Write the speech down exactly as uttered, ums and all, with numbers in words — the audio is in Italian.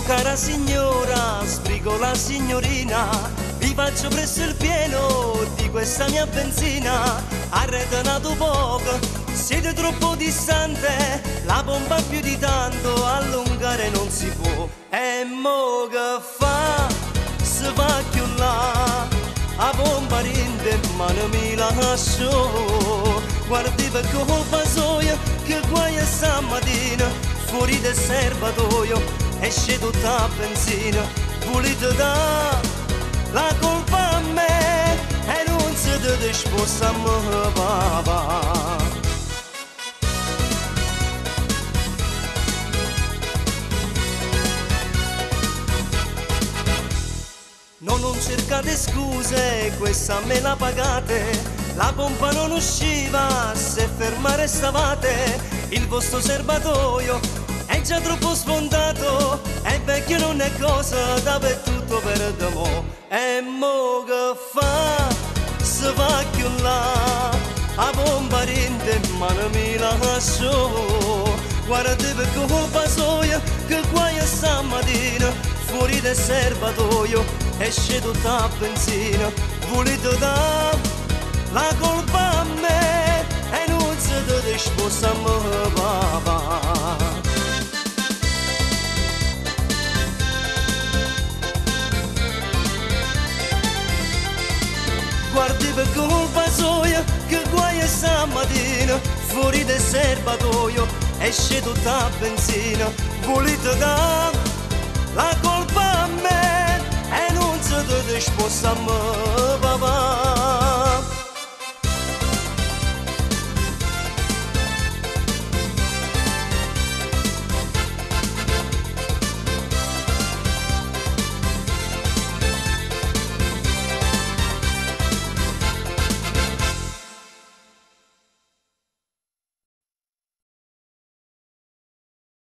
cara signora, sbrigo la signorina, vi faccio presso il pieno di questa mia benzina. Arretenato poco, siete troppo distante, la pompa più di tanto, allungare non si può. E mo che fa, se va più là, a pompa rinde, ma non mi lascio. Guardi per colpa soia, che guai è stamattina, fuori del serbatoio, esce tutta la benzina. Volete da la colpa a me, e non siete disposti a me papà. No, non cercate scuse, questa me la pagate. La pompa non usciva, se fermare stavate. Il vostro serbatoio è già troppo sfondato, è vecchio, non è cosa, dappertutto per mo. E mo che fa, se va più là, a pompa rinde, ma non mi lascio. Guardate per colpa soia, che guai è stamattina, fuori del serbatoio, esce tutta la benzina. Volete da la colpa a me, e non siete disposti a me papà. Guardi per colpa soia, che guai è stamattina, fuori del serbatoio, esce tutta la benzina. Volete da la colpa a me, e non siete disposti a me papà.